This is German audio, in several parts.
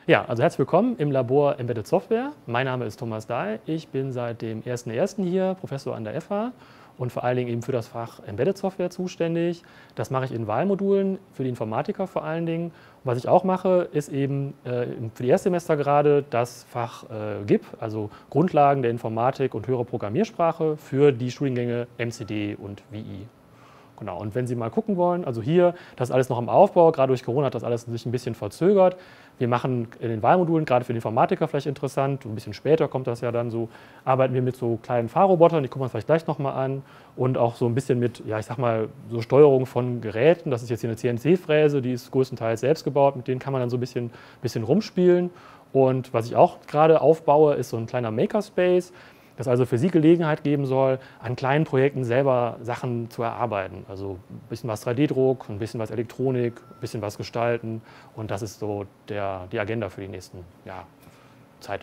Ja, also herzlich willkommen im Labor Embedded Software. Mein Name ist Thomas Dahl. Ich bin seit dem 1.1. hier Professor an der FH und vor allen Dingen eben für das Fach Embedded Software zuständig. Das mache ich in Wahlmodulen für die Informatiker vor allen Dingen. Und was ich auch mache, ist eben für die Erstsemester gerade das Fach GIP, also Grundlagen der Informatik und höhere Programmiersprache für die Studiengänge MCD und WI. Genau, und wenn Sie mal gucken wollen, also hier, das ist alles noch im Aufbau, gerade durch Corona hat das alles sich ein bisschen verzögert. Wir machen in den Wahlmodulen, gerade für den Informatiker vielleicht interessant, ein bisschen später kommt das ja dann so, arbeiten wir mit so kleinen Fahrrobotern, die gucken wir uns vielleicht gleich nochmal an und auch so ein bisschen mit, ja ich sag mal, so Steuerung von Geräten. Das ist jetzt hier eine CNC-Fräse, die ist größtenteils selbst gebaut, mit denen kann man dann so ein bisschen rumspielen. Und was ich auch gerade aufbaue, ist so ein kleiner Makerspace, das also für Sie Gelegenheit geben soll, an kleinen Projekten selber Sachen zu erarbeiten. Also ein bisschen was 3D-Druck, ein bisschen was Elektronik, ein bisschen was gestalten. Und das ist so die Agenda für die nächsten Zeit.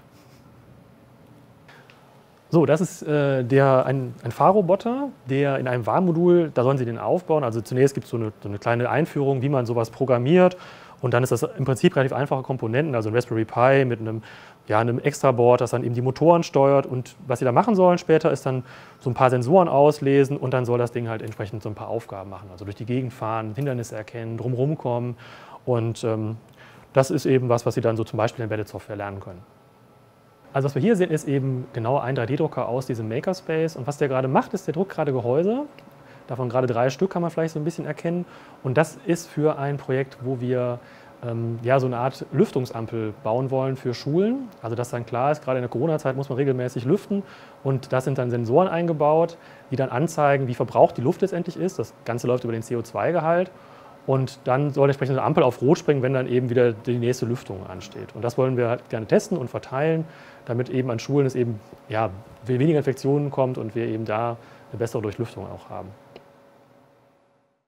So, das ist ein Fahrroboter, der in einem Wahlmodul, da sollen Sie den aufbauen. Also zunächst gibt es so eine kleine Einführung, wie man sowas programmiert. Und dann ist das im Prinzip relativ einfache Komponenten, also ein Raspberry Pi mit einem Extraboard, das dann eben die Motoren steuert. Und was Sie da machen sollen später, ist dann so ein paar Sensoren auslesen und dann soll das Ding halt entsprechend so ein paar Aufgaben machen. Also durch die Gegend fahren, Hindernisse erkennen, drumherum kommen. Und das ist eben was Sie dann so zum Beispiel in Embedded Software lernen können. Also was wir hier sehen, ist eben genau ein 3D-Drucker aus diesem Makerspace. Und was der gerade macht, ist, der druckt gerade Gehäuse. Davon gerade 3 Stück kann man vielleicht so ein bisschen erkennen. Und das ist für ein Projekt, wo wir so eine Art Lüftungsampel bauen wollen für Schulen. Also dass dann klar ist, gerade in der Corona-Zeit muss man regelmäßig lüften. Und da sind dann Sensoren eingebaut, die dann anzeigen, wie verbraucht die Luft letztendlich ist. Das Ganze läuft über den CO2-Gehalt. Und dann soll entsprechend eine Ampel auf Rot springen, wenn dann eben wieder die nächste Lüftung ansteht. Und das wollen wir halt gerne testen und verteilen, damit eben an Schulen es eben weniger Infektionen kommt und wir eben da eine bessere Durchlüftung auch haben.